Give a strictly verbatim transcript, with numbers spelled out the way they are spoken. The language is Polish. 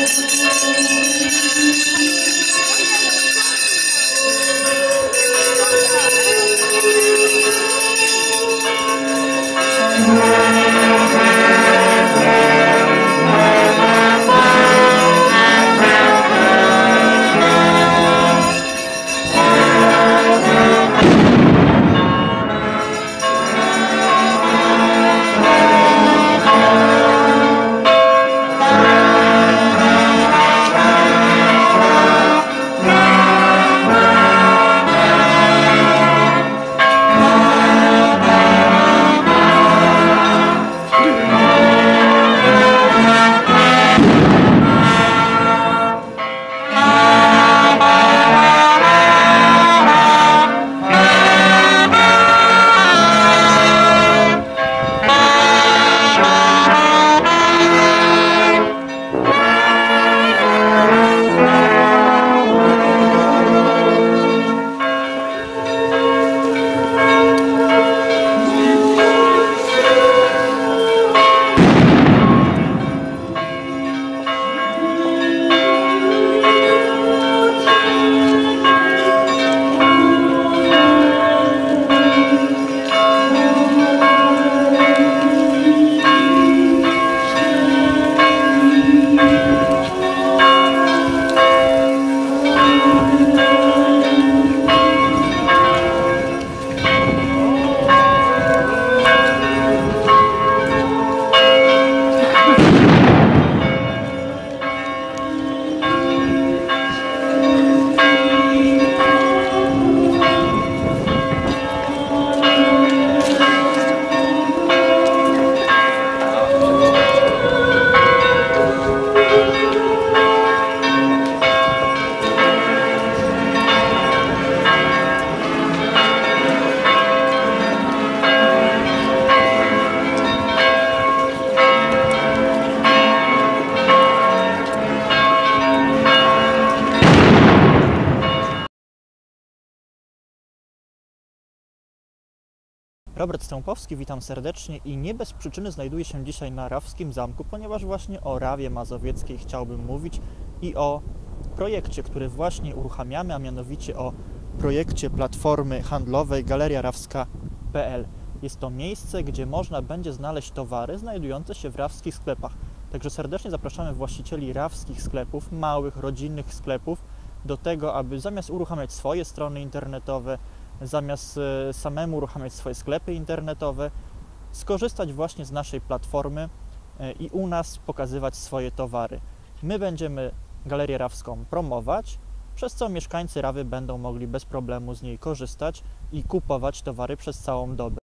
Robert Stępowski, witam serdecznie i nie bez przyczyny znajduję się dzisiaj na Rawskim Zamku, ponieważ właśnie o Rawie Mazowieckiej chciałbym mówić i o projekcie, który właśnie uruchamiamy, a mianowicie o projekcie platformy handlowej galeria rawska kropka p l. Jest to miejsce, gdzie można będzie znaleźć towary znajdujące się w rawskich sklepach. Także serdecznie zapraszamy właścicieli rawskich sklepów, małych, rodzinnych sklepów do tego, aby zamiast uruchamiać swoje strony internetowe, zamiast samemu uruchamiać swoje sklepy internetowe, skorzystać właśnie z naszej platformy i u nas pokazywać swoje towary. My będziemy Galerię Rawską promować, przez co mieszkańcy Rawy będą mogli bez problemu z niej korzystać i kupować towary przez całą dobę.